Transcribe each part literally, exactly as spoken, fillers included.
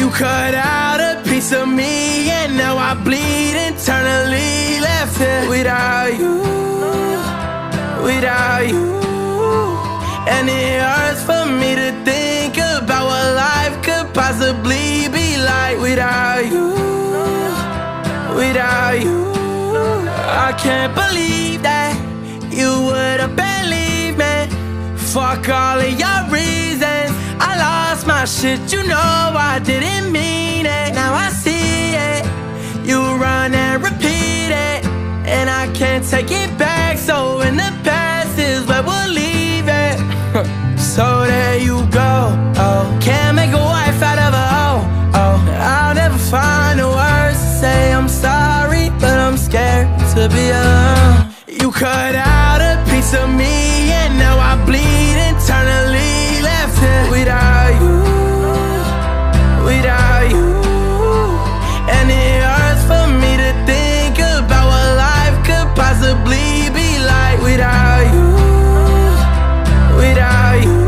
You cut out a piece of me, and now I bleed internally. Left here without you, without you. And it hurts for me to think about what life could possibly be like without you, without you. I can't believe that you would've believed me. Fuck all of your reasons, I lost my shit, you know I didn't mean it. Now I see it, you run and repeat it, and I can't take it back. So in the past is where we'll leave it. So there you go, oh. Can't make a wife out of a hoe, oh. I'll never find the words to say I'm sorry, but I'm scared to be alone. You cut out a piece of me, and now I bleed internally. Left here without you, without you. And it hurts for me to think about what life could possibly be like without you, without you.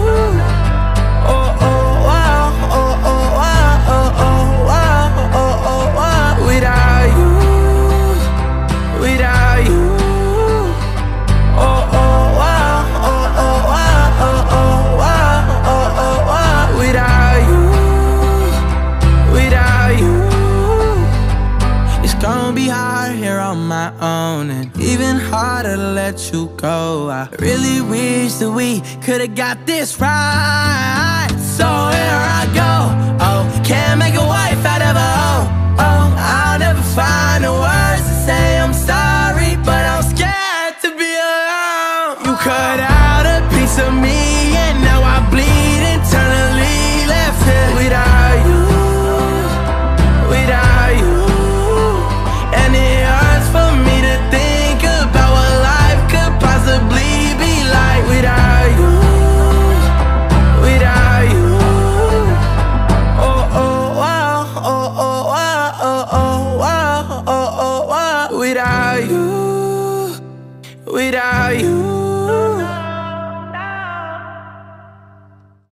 Oh, oh, wow, oh, oh, wow, oh, oh, wow, oh, oh, wow. Without you, without you. Oh, oh, wow, oh, oh, wow, oh, oh, wow, oh, oh, wow. Without you, without you. It's gonna be hard here on my own, and even harder to let you go. I really wish that we could've got this right. So here I go, oh. Can't make a wife out of a hoe, oh. I'll never find the words to say I'm sorry, but I'm scared to be alone. You cut out a piece of me, and now I bleed internally. Left here without you, without you. And it hurts for me to think about what life could possibly be like without you, without you. Oh, oh, wow, oh, oh, wow, oh, oh, wow, oh, oh, wow. Without you, without you.